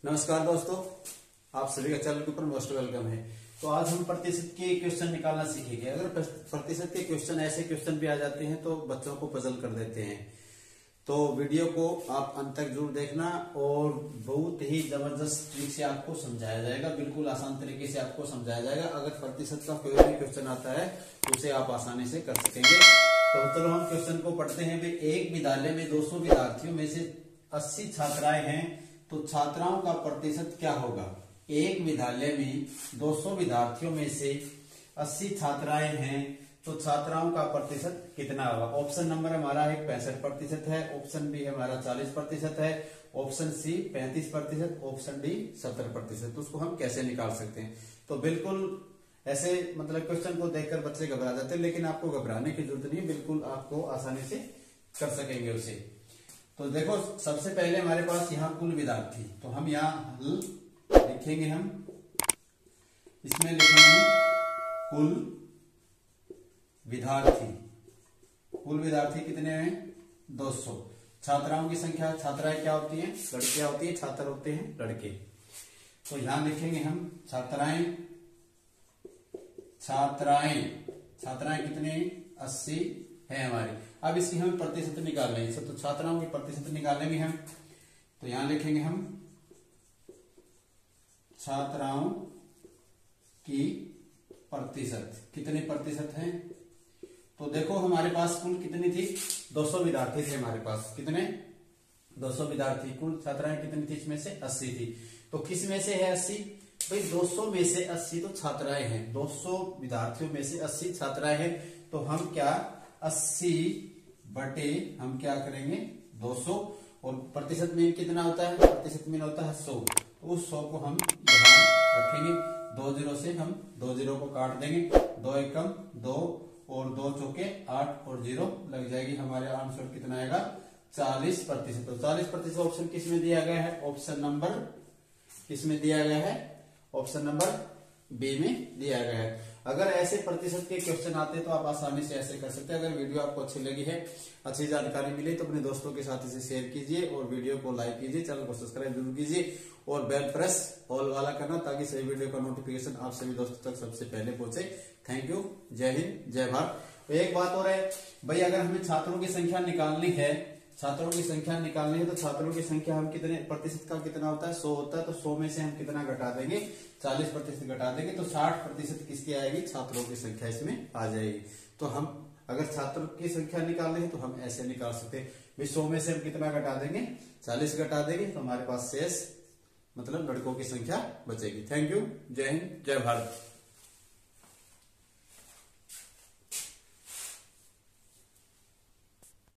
नमस्कार दोस्तों, आप सभी का चैनल के ऊपर मोस्ट वेलकम है। तो आज हम प्रतिशत के क्वेश्चन निकालना सीखेंगे। अगर प्रतिशत के क्वेश्चन ऐसे क्वेश्चन भी आ जाते हैं तो बच्चों को पजल कर देते हैं। तो वीडियो को आप अंत तक जरूर देखना और बहुत ही जबरदस्त ट्रिक से आपको समझाया जाएगा, बिल्कुल आसान तरीके से आपको समझाया जाएगा। अगर प्रतिशत का कोई भी क्वेश्चन आता है तो उसे आप आसानी से कर सकेंगे। तो चलो हम क्वेश्चन को पढ़ते हैं। एक विद्यालय में 200 विद्यार्थियों में से 80 छात्राएं हैं, तो छात्राओं का प्रतिशत क्या होगा। एक विद्यालय में 200 विद्यार्थियों में से 80 छात्राएं हैं, तो छात्राओं का प्रतिशत कितना होगा। ऑप्शन नंबर हमारा है 65% है, ऑप्शन बी हमारा 40% है, ऑप्शन सी 35%, ऑप्शन डी 70%। तो उसको हम कैसे निकाल सकते हैं। तो बिल्कुल ऐसे मतलब क्वेश्चन को देखकर बच्चे घबरा जाते हैं, लेकिन आपको घबराने की जरूरत नहीं, बिल्कुल आपको आसानी से कर सकेंगे उसे। तो देखो, सबसे पहले हमारे पास यहाँ कुल विद्यार्थी, तो हम यहाँ हल लिखेंगे। हम इसमें लिखेंगे कुल विद्यार्थी। कुल विद्यार्थी कितने हैं? 200। छात्राओं की संख्या, छात्राएं क्या होती हैं? लड़कियां होती है, छात्र होते हैं लड़के। तो यहां लिखेंगे हम छात्राएं। छात्राएं कितने? 80 है हमारी। अब इसकी हमें प्रतिशत निकालना है, तो छात्राओं की प्रतिशत निकालने में हम तो यहां लिखेंगे हम छात्राओं की प्रतिशत। कितने प्रतिशत है? तो देखो हमारे पास कुल कितनी थी? 200 विद्यार्थी थे हमारे पास। कितने? 200 विद्यार्थी। कुल छात्राएं कितनी थी? इसमें से 80 थी। तो किस में से है 80? भाई 200 में से 80 तो छात्राएं हैं। 200 विद्यार्थियों में से 80 छात्राएं हैं, तो हम क्या 80 बटे हम क्या करेंगे 200। और प्रतिशत में कितना होता है? प्रतिशत में होता है 100। तो उस 100 को हम यहाँ रखेंगे। 2 जीरो से हम 2 जीरो को काट देंगे। 2 एकम 2 और 2 चौके 8 और 0 लग जाएगी। हमारे आंसर कितना आएगा? 40%। तो 40% ऑप्शन किस में दिया गया है? ऑप्शन नंबर किस में दिया गया है? ऑप्शन नंबर बी में दिया गया है। अगर ऐसे प्रतिशत के क्वेश्चन आते हैं तो आप आसानी से ऐसे कर सकते हैं। अगर वीडियो आपको अच्छी लगी है, अच्छी जानकारी मिली, तो अपने दोस्तों के साथ इसे शेयर कीजिए और वीडियो को लाइक कीजिए, चैनल को सब्सक्राइब जरूर कीजिए और बेल प्रेस ऑल वाला करना, ताकि सभी वीडियो का नोटिफिकेशन आप सभी दोस्तों तक सबसे पहले पहुंचे। Thank you. जय हिंद, जय भारत। एक बात और है भाई, अगर हमें छात्रों की संख्या निकालनी है, तो छात्रों की संख्या हम कितने प्रतिशत का कितना होता है? 100 होता है। तो 100 में से हम कितना घटा देंगे? 40% घटा देंगे, तो 60% किसकी आएगी? छात्रों की संख्या इसमें आ जाएगी। तो हम अगर छात्रों की संख्या निकालनी है तो हम ऐसे निकाल सकते हैं। 100 में से हम कितना घटा देंगे? 40 घटा देंगे, तो हमारे पास शेष मतलब लड़कों की संख्या बचेगी। Thank you. जय हिंद, जय भारत।